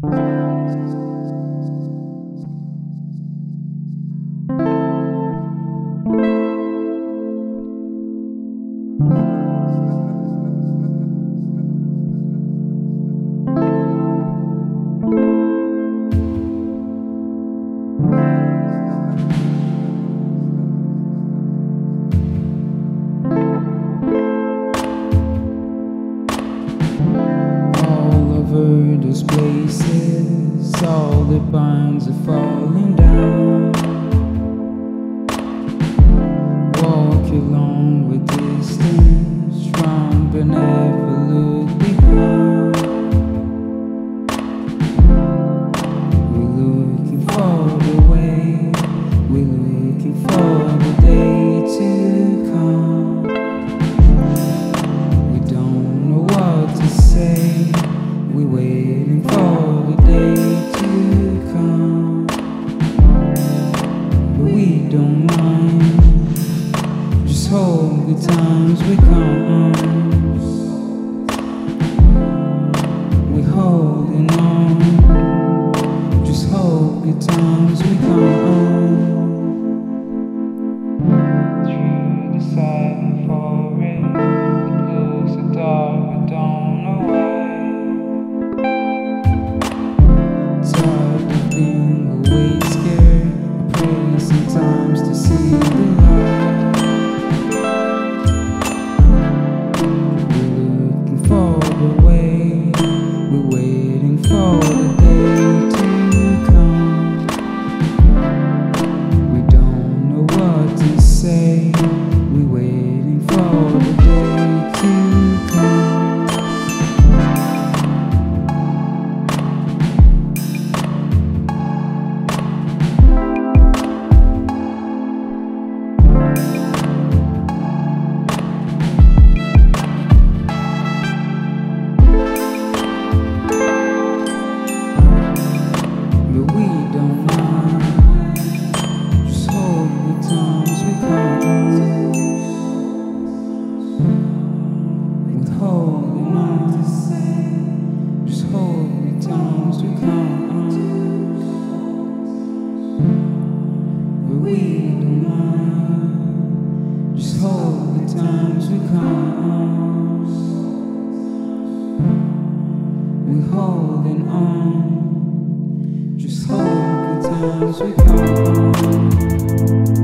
Those places, all the pines are falling down. Walk along with distance, run but never look behind. We're looking for the way, we're looking for the day to come. We don't know what to say, we're waiting for the day to come, but we don't mind. Just hold the times we come. We're holding on. Just hold the times we come. Through the silent forest, it looks so dark, but don't know why. Sometimes to see the light. We're looking for the way, we're waiting for the day to come. We don't know what to say, we're waiting for the day to come. Holding on, just hold the times we come, but we don't mind. Just hold the times we come. We're holding on. Just hold the times we come.